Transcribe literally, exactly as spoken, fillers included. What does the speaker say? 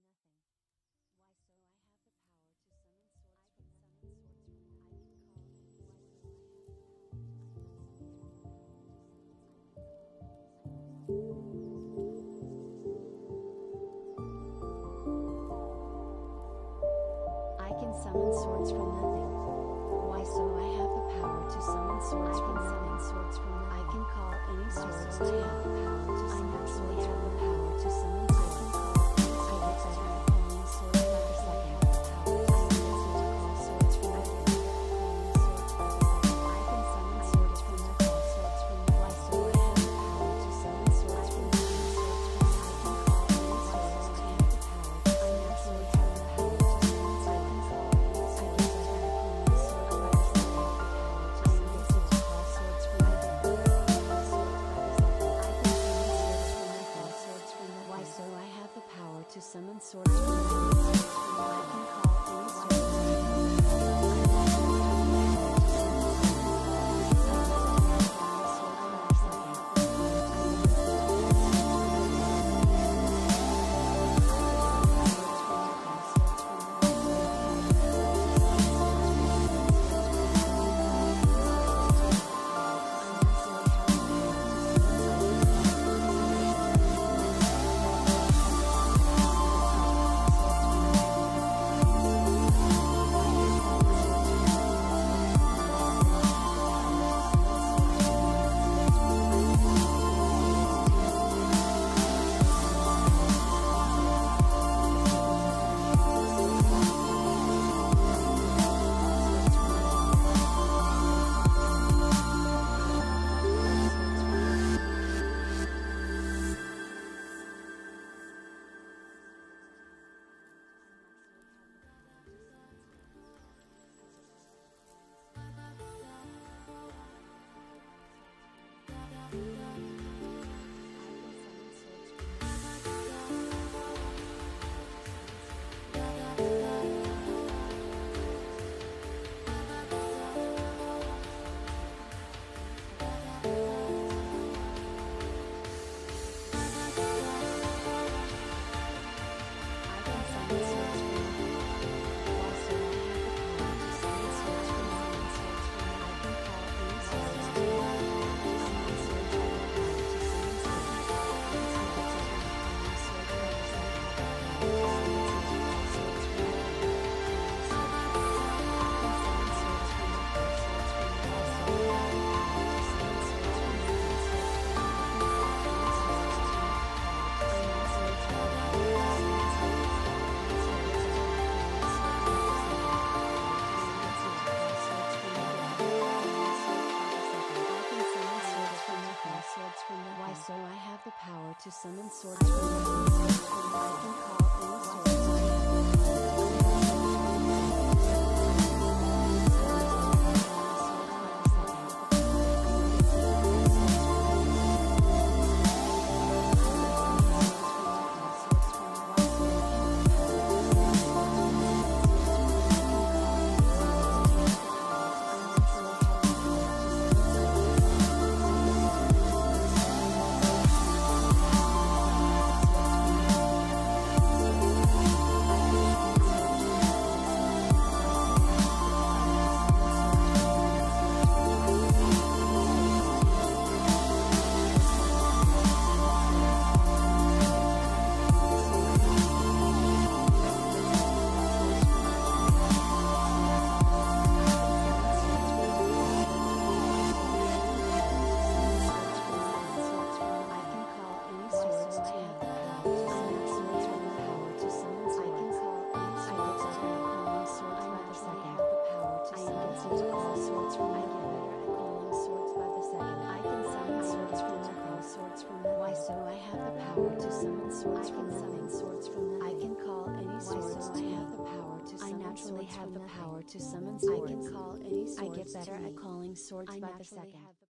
I can summon swords from nothing. Why so I have the power to summon swords from nothing. Swords from nothing. I can call any swords to have the power to summon. I naturally have the power to summon swords. I can call any swords to have calling swords by the second. I can call swords from nothing. I can summon swords from nothing. Swords from nothing. Why so I have the power to summon swords from nothing. Swords from nothing. I can call any swords to have the power. I naturally have the power to summon swords. To summon swords from nothing. I can call any Why so I have the power to summon swords from nothing. I can call any swords. To summon swords from nothing. Swords from nothing. I can call any swords to have the power to summon. I naturally have the power to summon swords. I can call any swords. I get better at calling swords by the second.